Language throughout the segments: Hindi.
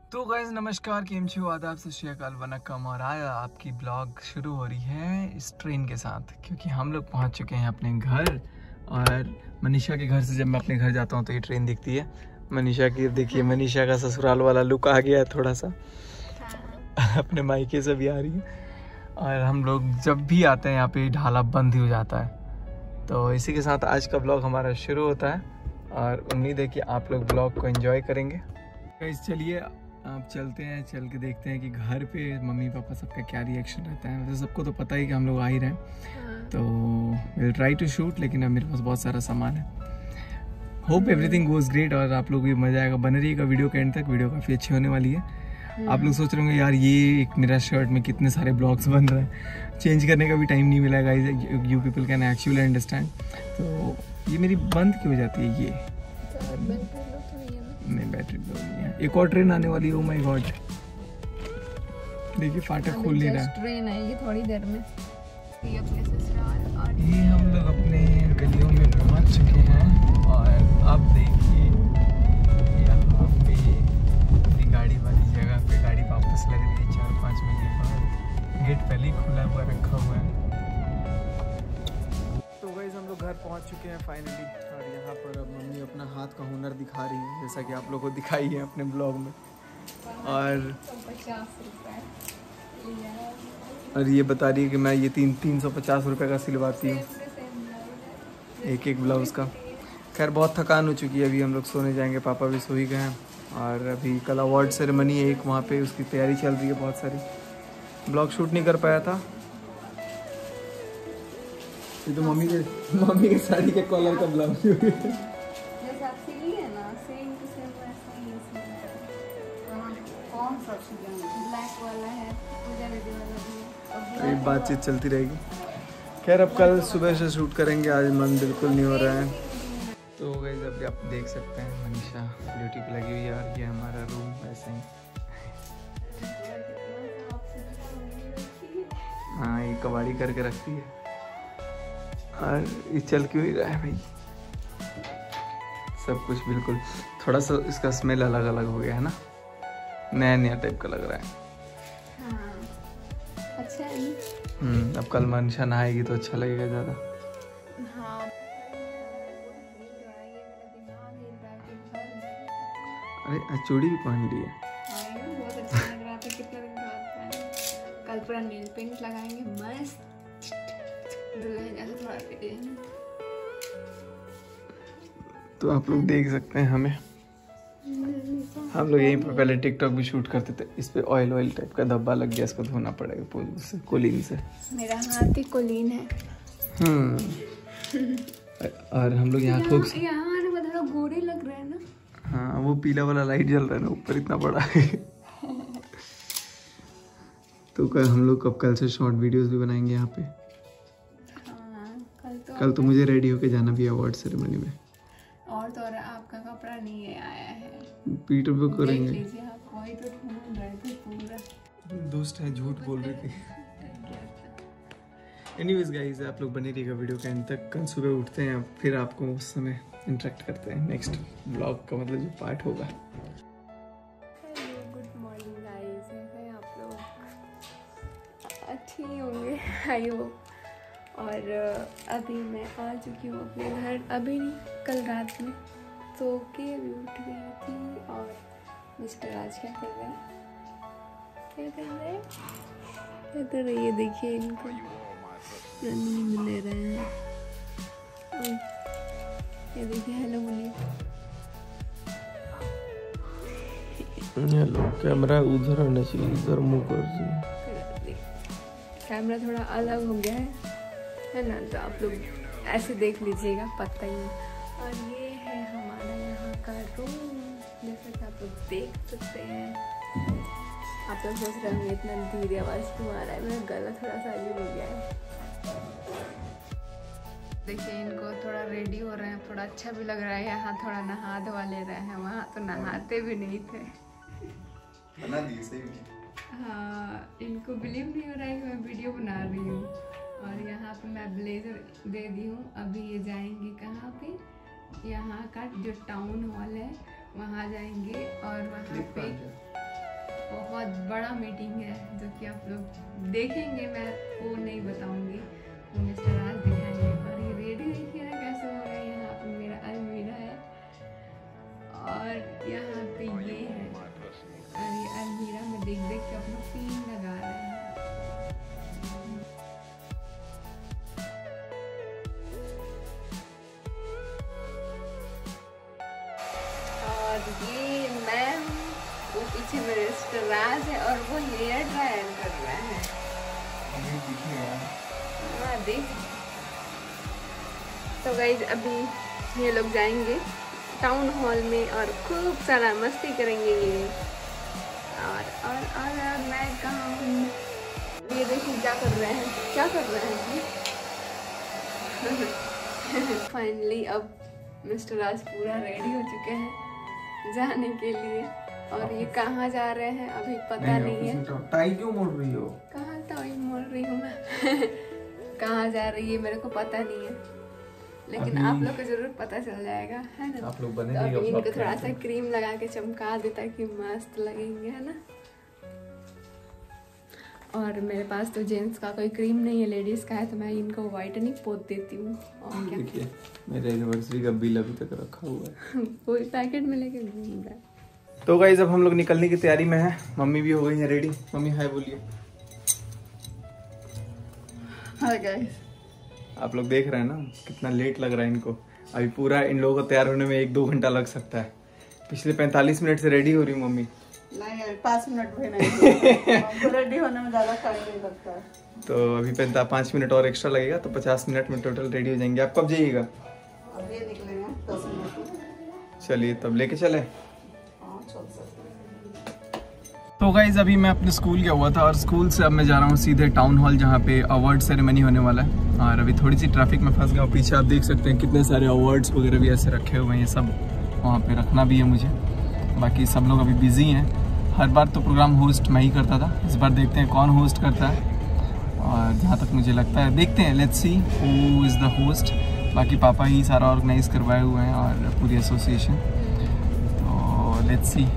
तो गाइस नमस्कार, केम छो, आदाब, सत श्री अकाल, वनक्कम। और आज आपकी ब्लॉग शुरू हो रही है इस ट्रेन के साथ, क्योंकि हम लोग पहुंच चुके हैं अपने घर। और मनीषा के घर से जब मैं अपने घर जाता हूं तो ये ट्रेन दिखती है। मनीषा की देखिए, मनीषा का ससुराल वाला लुक आ गया है थोड़ा सा। अपने मायके से भी आ रही है। और हम लोग जब भी आते हैं यहाँ पे ढाला बंद ही हो जाता है। तो इसी के साथ आज का ब्लॉग हमारा शुरू होता है और उम्मीद है कि आप लोग ब्लॉग को एंजॉय करेंगे। गाइस चलिए आप चलते हैं, चल के देखते हैं कि घर पे मम्मी पापा सबका क्या रिएक्शन रहता है। वैसे सबको तो पता ही कि हम लोग आ ही रहे हैं, तो विल ट्राई टू शूट, लेकिन अब मेरे पास बहुत सारा सामान है। होप एवरीथिंग गोज ग्रेट और आप लोग भी मजा आएगा। बने रहिएगा वीडियो के एंड तक, वीडियो काफ़ी अच्छी होने वाली है। आप लोग सोच रहे होंगे यार ये एक मेरा शर्ट में कितने सारे ब्लॉग्स बन रहे हैं, चेंज करने का भी टाइम नहीं मिला guys, you people can actually understand. तो ये मेरी बंद क्यों हो जाती है ये? नहीं, बैटरी लो नहीं है। एक और ट्रेन आने वाली है। ओ माय गॉड, देखिए फाटक खोल नहीं रहा है। ट्रेन आएगी थोड़ी देर में। ये अपने ससुराल और ये हम लोग अपने गलियों में पहुंच चुके हैं। और अब देखिए यहाँ पे अपनी गाड़ी वाली जगह पे गाड़ी वापस लग रही है 4-5 महीने बाद। गेट पहले ही खुला हुआ रखा हुआ है। तो गाइस हम लोग घर पहुंच चुके हैं फाइनली। और यहाँ पर अब मम्मी अपना हाथ का हुनर दिखा रही है, जैसा कि आप लोग को दिखाई है अपने ब्लॉग में। और 50 रुपए ये बता रही है कि मैं ये 350 रुपये का सिलवाती हूँ एक एक ब्लाउज़ का। खैर बहुत थकान हो चुकी है, अभी हम लोग सोने जाएंगे, पापा भी सो ही गए हैं। और अभी कल अवार्ड सेरेमनी है एक, वहाँ पे उसकी तैयारी चल रही है बहुत सारी। ब्लॉग शूट नहीं कर पाया था। ये तो मम्मी के साड़ी के कॉलर का ब्लाउज जैसे आप सिली है ना, सेम टू सेम वैसा ही इसमें। कौन सा ब्लैक वाला है, पूजा रेडी वाला भी है। एक बातचीत चलती रहेगी। खैर अब कल सुबह से शूट करेंगे, आज मन बिल्कुल नहीं हो रहा है। तो गाइस अभी आप देख सकते हैं मनीषा ड्यूटी पे लगी हुई है और ये हमारा रूम वैसे ही। हाँ, ये कबाड़ी करके रखती है। और ये चल क्यों ही रहा है भाई, सब कुछ बिल्कुल थोड़ा सा इसका स्मेल अलग अलग हो गया है ना, नया नया टाइप का लग रहा है। हाँ, अच्छा है। अब कल मनीषा नहाएगी तो अच्छा लगेगा ज़्यादा। हाँ। अरे चूड़ी भी पहन ली है। बहुत अच्छा लग रहा था, कितने दिन बाद पहना। कल पूरा नील पेंट लगाएंगे मस्त, दुल्हन जैसे थोड़ा तेज। तो आप लोग देख सकते हैं हमें, हम लोग यहीं पर पहले टिकटॉक भी शूट करते थे। इस पे ऑयल टाइप का धब्बा लग गया, इसको धोना पड़ेगा उससे, कोलीन से। मेरा हाथ ही कोलीन है। और हम लोग यहाँ खूब यहाँ आने में थोड़ा गोरे लग रहे हैं ना। हाँ, वो पीला वाला लाइट जल रहा है ना ऊपर, इतना बड़ा है। तो हम लोग कल से शॉर्ट वीडियोस भी बनाएंगे यहाँ पे। कल तो मुझे रेडी होके जाना भी है अवार्ड सेरेमनी में। और तो और आपका कपड़ा नहीं आया है, पीटर पे करेंगे। देख लीजिए, आप वही तो ढूंढ रहे थे पूरा। दोस्त है, झूठ बोल रही थी। एनीवेज गाइस, आप लोग बने रहिएगा वीडियो के एंड तक। कल सुबह उठते हैं, फिर आपको उस समय इंटरेक्ट करते हैं नेक्स्ट ब्लॉग का, मतलब जो पार्ट होगा। गुड मॉर्निंग गाइस, कैसे आप लोग? अच्छे ही होंगे आई होप। और अभी मैं आ चुकी हूँ अपने घर, अभी नहीं, कल रात में सो के अभी उठ गई थी। और मिस्टर आज क्या कर रहे हैं, क्या कर रही है, देखिए इनको नींद ले रहे हैं। ये देखिए, हेलो मुन्नी। हेलो, कैमरा उधर आना चाहिए, इधर मुंह कर दिए। कैमरा थोड़ा अलग हो गया है ना, तो आप लोग ऐसे देख लीजिएगा, पता ही नहीं। और ये है हमारा यहाँ का रूम, जैसा कि आप लोग देख सकते हैं। आप लोग सोच रहे होंगे इतना धीरे आवाज़ क्यों आ रहा है, मेरा गला थोड़ा सा अजीब हो गया है। देखिए इनको थोड़ा रेडी हो रहे हैं, थोड़ा अच्छा भी लग रहा है। यहाँ थोड़ा नहा धोवा ले रहे हैं, वहाँ तो नहाते भी नहीं थे। बना दिए सही। हाँ, इनको बिलीव नहीं हो रहा है कि मैं वीडियो बना रही हूँ। और यहाँ पे मैं ब्लेजर दे दी हूँ। अभी ये जाएंगे कहाँ पे, यहाँ का जो टाउन हॉल है वहाँ जाएंगे। और वहाँ पे बहुत बड़ा मीटिंग है जो कि आप लोग देखेंगे, मैं वो नहीं बताऊंगी, वो मिस्टर राज दिखाएंगे। और ये रेडी देखिए ना कैसे हो रहा है। यहाँ पे मेरा अलमीरा है और यहाँ पे ये है, और ये अलमीरा में देख देख के अपना सीन लगा रहे हैं। और ये मैम, वो पीछे मेरे मिस्टर राज है और वो हेयर ड्रायर कर रहा है। हाँ देख। तो गाइस अभी ये लोग जाएंगे टाउन हॉल में और खूब सारा मस्ती करेंगे ये। और मैं कहाँ हूँ, ये देखिए क्या कर रहे हैं, क्या कर रहे हैं। फाइनली अब मिस्टर राज पूरा रेडी हो चुके हैं जाने के लिए। और ये कहाँ जा रहे हैं अभी पता नहीं है। टाई क्यों मोड़ रही हो? कहाँ टाई मोड़ रही हूँ मैं कहाँ जा रही है मेरे को पता नहीं है, लेकिन आप लोग को जरूर पता चल जाएगा, है ना। आप लोग तो अभी इनको थोड़ा सा क्रीम लगा के चमका दे ताकि मस्त लगेंगे, है ना। और मेरे पास तो जेंट्स का कोई क्रीम नहीं है, लेडीज का है, तो मैं इनको व्हाइटनिंग पोत देती हूँ। और क्या, देखिए मेरे एनिवर्सरी का बिल अभी तक रखा हुआ है कोई पैकेट में लेके घूम रहा है। तो गाइस अब हम लोग निकलने की तैयारी में हैं। मम्मी भी हो गई है रेडी। मम्मी हाय बोलिए। Hi guys. आप लोग देख रहे हैं ना कितना लेट लग रहा है इनको। अभी पूरा इन लोगों को तैयार होने में 1-2 घंटा लग सकता है। पिछले 45 मिनट से रेडी हो रही हूँ मम्मी। नहीं 5 मिनट भी नहीं हमको रेडी होने में ज़्यादा टाइम नहीं लगता है। तो अभी 5 मिनट और एक्स्ट्रा लगेगा, तो 50 मिनट में टोटल रेडी हो जाएंगे। आप कब जाइएगा? अभी निकलेंगे 10 मिनट में। चलिए तब लेके चले। हाँ चल सकते। तो गाइज अभी मैं अपने स्कूल गया हुआ था और स्कूल से अब मैं जा रहा हूँ सीधे टाउन हॉल जहाँ पे अवार्ड सेरेमनी होने वाला है। और अभी थोड़ी सी ट्रैफिक में फंस गया हूँ। पीछे आप देख सकते हैं कितने सारे अवार्ड्स वगैरह भी ऐसे रखे हुए हैं। ये सब वहाँ पे रखना भी है मुझे। बाकी सब लोग अभी बिजी हैं। हर बार तो प्रोग्राम होस्ट मैं ही करता था, इस बार देखते हैं कौन होस्ट करता है। और जहाँ तक मुझे लगता है देखते हैं, let's see who is the host. बाकी पापा ही सारा ऑर्गेनाइज करवाए हुए हैं और पूरी एसोसिएशन, तो लेट्स सी।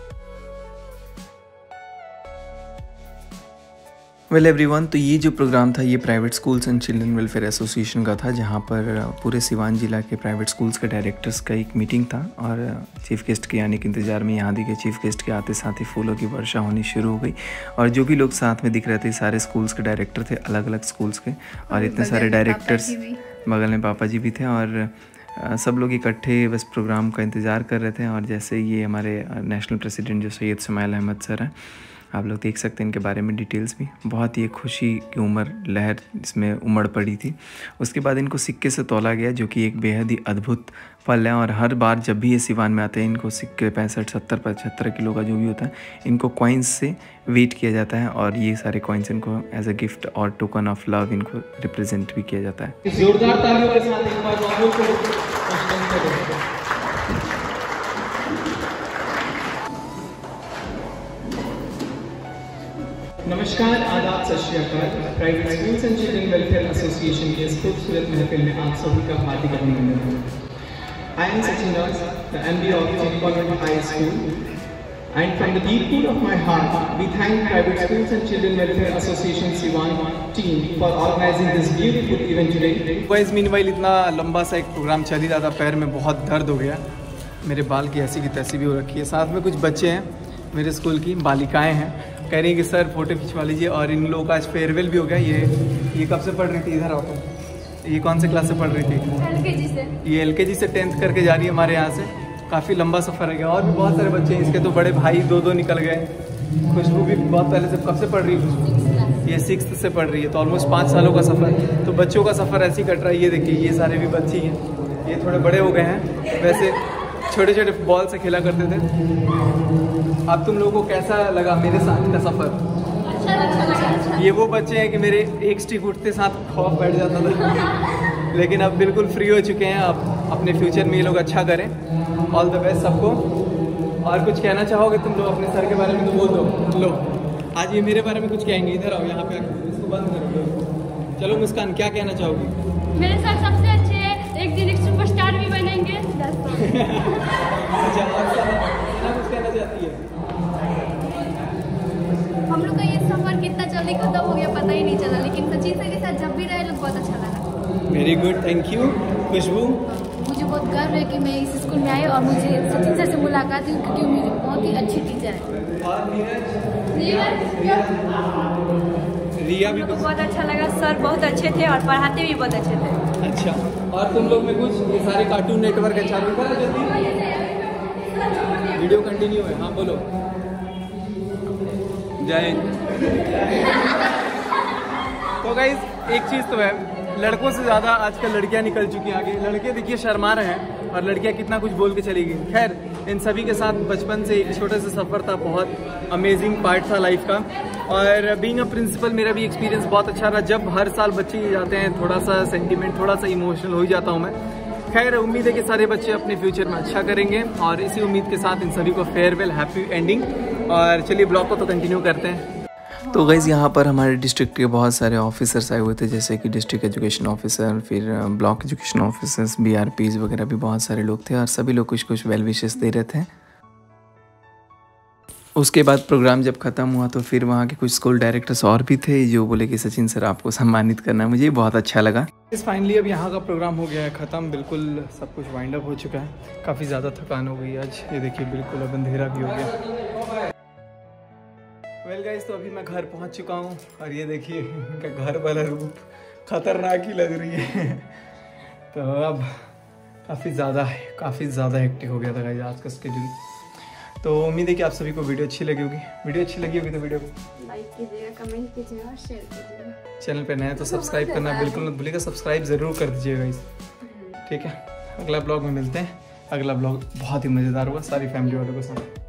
वेल एवरीवन, तो ये जो प्रोग्राम था ये private schools and children welfare association का था, जहाँ पर पूरे सिवान जिला के प्राइवेट स्कूल्स के डायरेक्टर्स का एक मीटिंग था। और चीफ गेस्ट के आने के इंतज़ार में यहाँ दिखे चीफ गेस्ट के आते साथ ही फूलों की वर्षा होनी शुरू हो गई। और जो भी लोग साथ में दिख रहे थे सारे स्कूल्स के डायरेक्टर थे, अलग अलग स्कूल्स के। और इतने सारे डायरेक्टर्स, बगल में पापा जी भी थे। और सब लोग इकट्ठे बस प्रोग्राम का इंतज़ार कर रहे थे। और जैसे ये हमारे नेशनल प्रेसिडेंट जो सैयद समाइल अहमद सर हैं, आप लोग देख सकते हैं इनके बारे में डिटेल्स भी। बहुत ही खुशी की उमड़ लहर इसमें उमड़ पड़ी थी। उसके बाद इनको सिक्के से तौला गया, जो कि एक बेहद ही अद्भुत पल है। और हर बार जब भी ये सिवान में आते हैं इनको सिक्के 65, 70, 75 किलो का जो भी होता है, इनको कॉइन्स से वेट किया जाता है। और ये सारे कॉइन्स इनको एज अ गिफ्ट और टोकन ऑफ लव इनको रिप्रेजेंट भी किया जाता है। जोरदार तालियों के साथ एक बार नमस्कार, आदाब, सत श्री अकाल। Private schools and children welfare association के इस खूबसूरत महफिल में आप सभी का हार्दिक अभिनंदन। I am Sachin Das, the MD of convent high school, and from the deep pool of my heart we thank private schools and children welfare association Siwan team for organising this beautiful event today. Guys meanwhile इतना लंबा सा एक प्रोग्राम चल ही रहा था, पैर में बहुत दर्द हो गया, मेरे बाल की ऐसी की तैसी भी हो रखी है। साथ में कुछ बच्चे हैं मेरे स्कूल की, बालिकाएँ हैं, कह रही है कि सर फोटो खिंचवा लीजिए। और इन लोगों का आज फेयरवेल भी हो गया। ये कब से पढ़ रही थी? इधर आओ तुम। ये कौन से क्लास से पढ़ रही थी? LKG से। ये LKG से 10th करके जा रही है हमारे यहाँ से। काफ़ी लंबा सफ़र है। और भी बहुत सारे बच्चे हैं, इसके तो बड़े भाई 2-2 निकल गए। खुशबू भी बहुत पहले से, कब से पढ़ रही है खुशबू? ये 6th से पढ़ रही है, तो ऑलमोस्ट 5 सालों का सफ़र। तो बच्चों का सफ़र ऐसे ही कट रहा है। ये देखिए ये सारे भी बच्चे हैं, ये थोड़े बड़े हो गए हैं। वैसे छोटे छोटे बॉल से खेला करते थे। अब तुम लोगों को कैसा लगा मेरे साथ का सफ़र? अच्छा। ये वो बच्चे हैं कि मेरे एक स्टिक उठते साथ खौफ बैठ जाता था, लेकिन अब बिल्कुल फ्री हो चुके हैं। अब अपने फ्यूचर में ये लोग अच्छा करें। ऑल द बेस्ट सबको। और कुछ कहना चाहोगे तुम लोग अपने सर के बारे में? तो बोल दो। लो आज ये मेरे बारे में कुछ कहेंगे। इधर आओ, यहाँ पे इसको बंद करो। चलो मुस्कान, क्या कहना चाहोगी? मेरे सर सबसे अच्छे हैं, एक दिन एक सुपरस्टार भी बनेंगे। अच्छा, और कुछ कहना चाहती है? साथ जब भी रहे लोग बहुत अच्छा लगा। Very good, thank you. Khushboo? मुझे बहुत गर्व है कि मैं इस स्कूल में आई और मुझे सचिन सर से मुलाकात हुई क्योंकि मेरी बहुत ही अच्छी टीचर है। रिया भी को बहुत अच्छा लगा, सर बहुत अच्छे थे और पढ़ाते भी बहुत अच्छे थे। अच्छा, और तुम लोग में कुछ? ये सारे कार्टून नेटवर्क अच्छा लगा? वीडियो कंटिन्यू है, हाँ बोलो। जय हिंद। तो गाइस एक चीज़ तो है, लड़कों से ज़्यादा आजकल लड़कियां निकल चुकी हैं आगे। लड़के देखिए शर्मा रहे हैं और लड़कियां कितना कुछ बोल के चली गई। खैर, इन सभी के साथ बचपन से एक छोटे से सफ़र था, बहुत अमेजिंग पार्ट था लाइफ का। और बीइंग अ प्रिंसिपल मेरा भी एक्सपीरियंस बहुत अच्छा रहा। जब हर साल बच्चे जाते हैं थोड़ा सा सेंटिमेंट, थोड़ा सा इमोशनल हो जाता हूँ मैं। खैर, उम्मीद है कि सारे बच्चे अपने फ्यूचर में अच्छा करेंगे और इसी उम्मीद के साथ इन सभी को फेयरवेल, हैप्पी एंडिंग। और चलिए ब्लॉग को तो कंटिन्यू करते हैं। तो गाइज़ यहाँ पर हमारे डिस्ट्रिक्ट के बहुत सारे ऑफिसर्स आए हुए थे, जैसे कि डिस्ट्रिक्ट एजुकेशन ऑफिसर, फिर ब्लॉक एजुकेशन ऑफिसर्स, BRPs वगैरह भी बहुत सारे लोग थे और सभी लोग कुछ कुछ वेल विशेस दे रहे थे। उसके बाद प्रोग्राम जब ख़त्म हुआ तो फिर वहाँ के कुछ स्कूल डायरेक्टर्स और भी थे जो बोले कि सचिन सर आपको सम्मानित करना। मुझे बहुत अच्छा लगा। इस फाइनली अब यहाँ का प्रोग्राम हो गया है ख़त्म, बिल्कुल सब कुछ वाइंड अप हो चुका है। काफ़ी ज़्यादा थकान हो गई आज, ये देखिए बिल्कुल अब अंधेरा भी हो गया। वेल गाइस, तो अभी मैं घर पहुँच चुका हूँ और ये देखिए इनका घर वाला रूप खतरनाक ही लग रही है। तो अब काफ़ी ज़्यादा हेक्टिक हो गया था गाइस आज का स्केड्यूल। तो उम्मीद है कि आप सभी को वीडियो अच्छी लगी होगी। वीडियो अच्छी लगी होगी तो वीडियो को लाइक कीजिएगा, कमेंट कीजिएगा और शेयर कीजिएगा। चैनल पे नए तो सब्सक्राइब करना बिल्कुल मत भूलिएगा, सब्सक्राइब ज़रूर कर दीजिएगा इस, ठीक है। अगला ब्लॉग में मिलते हैं। अगला ब्लॉग बहुत ही मज़ेदार होगा सारी फैमिली वालों के साथ।